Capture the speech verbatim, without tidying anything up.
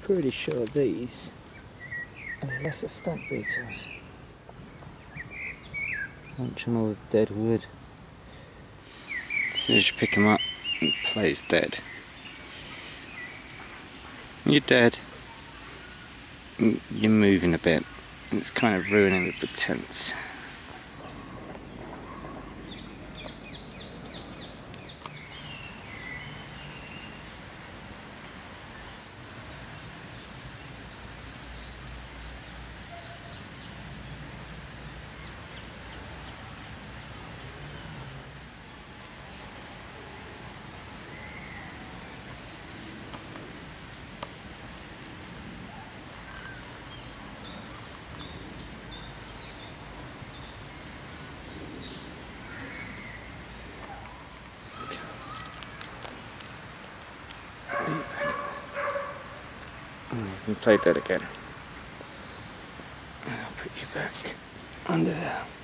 pretty sure these are lesser stag beetles. Munching all the dead wood. As soon as you pick him up, he plays dead. You're dead. You're moving a bit. It's kind of ruining the pretense. You can play that again. I'll put you back under there.